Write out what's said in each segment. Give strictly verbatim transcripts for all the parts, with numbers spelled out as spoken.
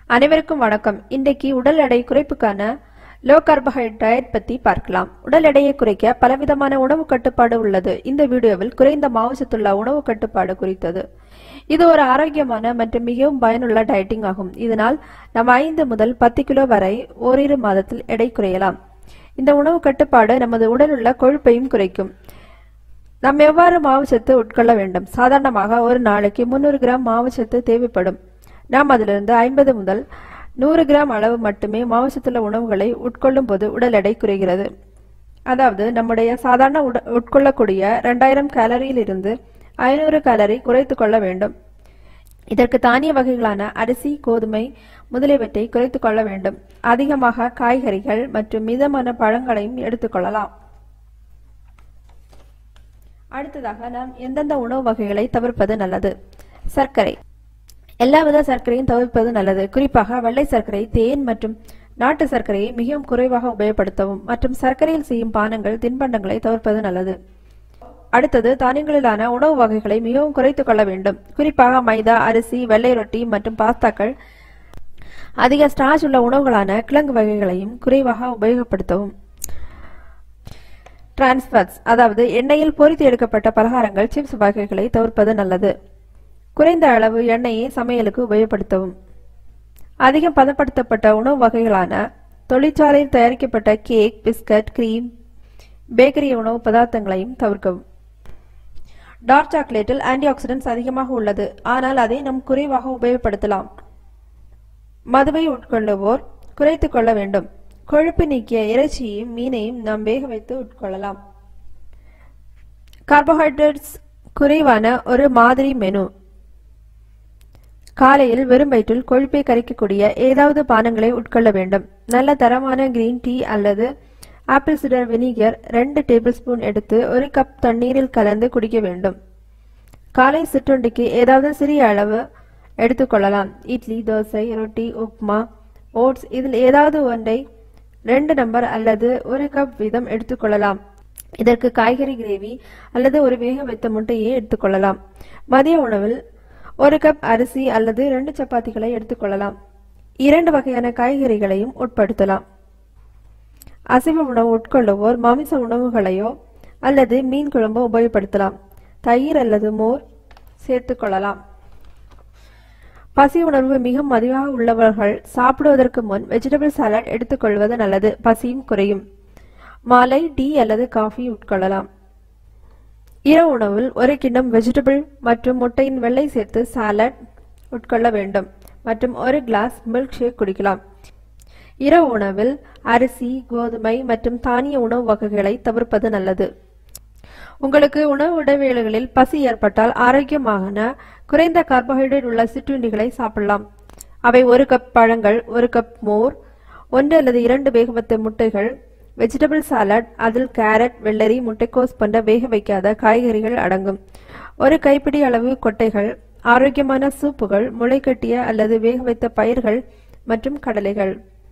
அனைவருக்கும் வணக்கம். இன்றைக்கு உடல் எடை குறைப்புக்கான லோ கார்போஹைட்ரேட் டயட் பத்தி பார்க்கலாம். உடல் எடையை குறைக்க பலவிதமான உணவு கட்டுப்பாடு உள்ளது. இந்த வீடியோவில் குறைந்த மாவுசத்துள்ள உணவு கட்டுப்பாடு குறித்தது. இது ஒரு ஆரோக்கியமான மற்றும் மிகவும் பயனுள்ள டயட்டிங் ஆகும். இதனால் நாம் ஐந்து முதல் பத்து கிலோ வரை ஓரிரு மாதத்தில் எடை குறையலாம். இந்த உணவு கட்டுப்பாடு நமது உடல் உள்ள கொழுப்பையும் குறைக்கும். நாம் எவ்வாறு மாவுசத்து உட்கொள்ள வேண்டும்? சாதாரணமாக ஒரு நாளைக்கு முன்னூறு கிராம் மாவுசத்து தேவைப்படும். நாம் அதிலிருந்து ஐம்பது முதல் நூறு கிராம் அளவு மட்டுமே மாவுசத்துள்ள உணவுகளை உட்கொள்ளும் போது உடல் எடை குறைகிறது. அதாவது நம்முடைய சாதாரண உட்கொள்ளக்கூடிய இரண்டாயிரம் கேலரியில் இருந்து ஐநூறு கேலரி குறைத்துக் கொள்ள வேண்டும். இதற்கு தானிய வகைகளான அரிசி, கோதுமை முதலியவற்றை குறைத்துக் கொள்ள வேண்டும். அதிகமாக காய்கறிகள் மற்றும் மிதமான பழங்களையும் எடுத்துக்கொள்ளலாம். அடுத்ததாக நாம் எந்தெந்த உணவு வகைகளை தவிர்ப்பது நல்லது? சர்க்கரை. எல்லாவித சர்க்கரையும் தவிர்ப்பது நல்லது. குறிப்பாக வெள்ளை சர்க்கரை, தேன் மற்றும் நாட்டு சர்க்கரையை மிகவும் குறைவாக உபயோகப்படுத்தவும் மற்றும் சர்க்கரையில் செய்யும் பானங்கள், தின்பண்டங்களை தவிர்ப்பது நல்லது. அடுத்தது தானியங்களிலான உணவு வகைகளை மிகவும் குறைத்துக் கொள்ள வேண்டும். குறிப்பாக மைதா, அரிசி, வெள்ளை ரொட்டி மற்றும் பாஸ்தாக்கள், அதிக ஸ்டார்ச் உள்ள உணவுகளான கிழங்கு வகைகளையும் குறைவாக உபயோகப்படுத்தவும். டிரான்ஸ்ஃபட்ஸ், அதாவது எண்ணெயில் பொரித்து எடுக்கப்பட்ட பலகாரங்கள், சிப்ஸ் வகைகளை தவிர்ப்பது நல்லது. குறைந்த அளவு எண்ணெயை சமையலுக்கு உபயோகப்படுத்தவும். அதிகம் பதப்படுத்தப்பட்ட உணவு வகைகளான தொழிற்சாலையில் தயாரிக்கப்பட்ட கேக், பிஸ்கட், கிரீம், பேக்கரி உணவு பதார்த்தங்களையும் தவிர்க்கவும். டார்க் சாக்லேட்டில் ஆன்டி ஆக்சிடென்ட்ஸ் அதிகமாக உள்ளது, ஆனால் அதை நாம் குறைவாக உபயோகப்படுத்தலாம். மதுவை உட்கொள்ளுவோர் குறைத்துக் கொள்ள வேண்டும். கொழுப்பு நீக்கிய இறைச்சியையும் மீனையும் நாம் வேக வைத்து உட்கொள்ளலாம். கார்போஹைட்ரேட்ஸ் குறைவான ஒரு மாதிரி மெனு. காலையில் வெறும் வயிற்றில் கொழுப்பை கரைக்கக்கூடிய ஏதாவது பானங்களை உட்கொள்ள வேண்டும். நல்ல தரமான கிரீன் டீ அல்லது ஆப்பிள் சிடர் வினிகர் ரெண்டு டேபிள் ஸ்பூன் எடுத்து ஒரு கப் தண்ணீரில் கலந்து குடிக்க வேண்டும். காலை சிற்றுண்டிக்கு ஏதாவது சிறிய அளவு எடுத்துக்கொள்ளலாம். இட்லி, தோசை, ரொட்டி, உப்மா, ஓட்ஸ், இதில் ஏதாவது ஒன்றை ரெண்டு நம்பர் அல்லது ஒரு கப் வீதம் எடுத்துக்கொள்ளலாம். இதற்கு காய்கறி கிரேவி அல்லது ஒரு வேக வைத்த முட்டையை எடுத்துக்கொள்ளலாம். மதிய உணவில் ஒரு கப் அரிசி அல்லது இரண்டு சப்பாத்திகளை எடுத்துக்கொள்ளலாம். இரண்டு வகையான காய்கறிகளையும் உட்படுத்தலாம். அசைவ உணவு உட்கொள்ளுவோர் மாமிச உணவுகளையோ அல்லது மீன் குழம்போ உபயோகப்படுத்தலாம். தயிர் அல்லது மோர் சேர்த்துக் கொள்ளலாம். பசி உணர்வு மிகவும் அதிகமாக உள்ளவர்கள் சாப்பிடுவதற்கு முன் வெஜிடபிள் சாலட் எடுத்துக்கொள்வது நல்லது. பசியும் குறையும். மாலை டீ அல்லது காஃபி உட்கொள்ளலாம். இரவு உணவில் ஒரு கிண்ணம் வெஜிடபிள் மற்றும் முட்டையின் வெள்ளை சேர்த்து சாலட் உட்கொள்ள வேண்டும் மற்றும் ஒரு கிளாஸ் மில்க் ஷேக் குடிக்கலாம். இரவு உணவில் அரிசி, கோதுமை மற்றும் தானிய உணவு வகைகளை தவிர்ப்பது நல்லது. உங்களுக்கு உணவு இடைவேளைகளில் பசி ஏற்பட்டால் ஆரோக்கியமான குறைந்த கார்போஹைட்ரேட் உள்ள சிற்றுண்டிகளை சாப்பிடலாம். அவை ஒரு கப் பழங்கள், ஒரு கப் மோர், ஒன்று அல்லது இரண்டு வேக வைத்த முட்டைகள், வெஜிடபிள் சாலட், அதில் கேரட், வெள்ளரி, முட்டைக்கோஸ் போன்ற வேக வைக்காத காய்கறிகள் அடங்கும். ஒரு கைப்பிடி அளவு கொட்டைகள், ஆரோக்கியமான சூப்புகள், முளைக்கட்டிய அல்லது வேக வைத்த பயிர்கள் மற்றும் கடலைகள்.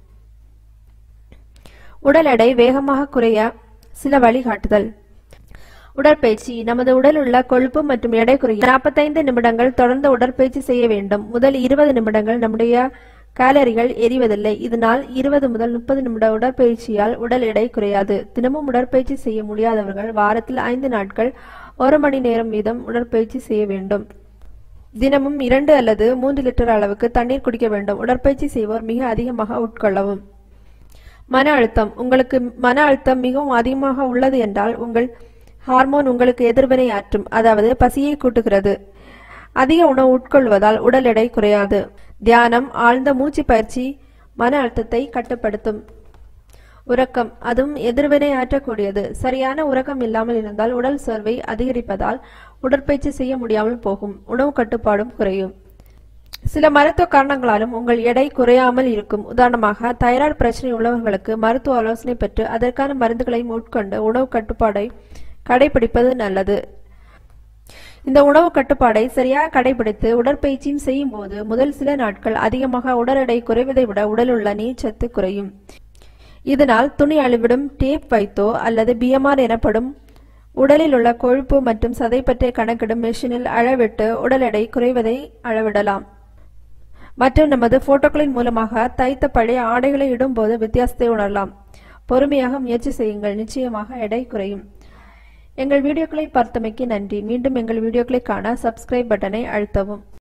உடல் எடை வேகமாக குறைய சில வழிகாட்டுதல். உடற்பயிற்சி. நமது உடல் உள்ள கொழுப்பு மற்றும் எடை குறைய நாற்பத்தைந்து நிமிடங்கள் தொடர்ந்து உடற்பயிற்சி செய்ய வேண்டும். முதல் இருபது நிமிடங்கள் நம்முடைய கேலரிகள் எரிவதில்லை. இதனால் இருபது முதல் முப்பது நிமிட உடற்பயிற்சியால் உடல் எடை குறையாது. தினமும் உடற்பயிற்சி செய்ய முடியாதவர்கள் வாரத்தில் ஐந்து நாட்கள் ஒரு மணி நேரம் வீதம் உடற்பயிற்சி செய்ய வேண்டும். தினமும் இரண்டு அல்லது மூன்று லிட்டர் அளவுக்கு தண்ணீர் குடிக்க வேண்டும். உடற்பயிற்சி செய்வோர் மிக அதிகமாக உட்கொள்ளவும். மன அழுத்தம். உங்களுக்கு மன அழுத்தம் மிகவும் அதிகமாக உள்ளது என்றால் உங்கள் ஹார்மோன் உங்களுக்கு எதிர்வினை ஆற்றும், அதாவது பசியை கூட்டுகிறது. அதிக உணவு உட்கொள்வதால் உடல் எடை குறையாது. தியானம், ஆழ்ந்த மூச்சு பயிற்சி மன அழுத்தத்தை கட்டுப்படுத்தும். உறக்கம், அதுவும் எதிர்வினை ஆற்றக்கூடியது. சரியான உறக்கம் இல்லாமல் இருந்தால் உடல் சோர்வை அதிகரிப்பதால் உடற்பயிற்சி செய்ய முடியாமல் போகும். உணவு கட்டுப்பாடும் குறையும். சில மருத்துவ காரணங்களாலும் உங்கள் எடை குறையாமல் இருக்கும். உதாரணமாக தைராய்டு பிரச்சனை உள்ளவர்களுக்கு மருத்துவ ஆலோசனை பெற்று அதற்கான மருந்துகளையும் உட்கொண்டு உணவு கட்டுப்பாடை கடைபிடிப்பது நல்லது. இந்த உணவு கட்டுப்பாடை சரியாக கடைபிடித்து உடற்பயிற்சியும் செய்யும் போது முதல் சில நாட்கள் அதிகமாக உடல் எடை குறைவதை விட உடல் உள்ள நீர்ச்சத்து குறையும். இதனால் துணி அளவிடும் டேப் வைத்தோ அல்லது பிஎம்ஆர் எனப்படும் உடலில் உள்ள கொழுப்பு மற்றும் சதை பற்றி கணக்கிடும் மெஷினில் அளவிட்டு உடல் எடை குறைவதை அளவிடலாம். மற்றும் நமது போட்டோக்களின் மூலமாக தைத்த பழைய ஆடைகளை இடும்போது வித்தியாசத்தை உணரலாம். பொறுமையாக முயற்சி செய்யுங்கள், நிச்சயமாக எடை குறையும். எங்கள் வீடியோக்களை பார்த்தமைக்கு நன்றி. மீண்டும் எங்கள் வீடியோக்களை காண சப்ஸ்கிரைப் பட்டனை அழுத்தவும்.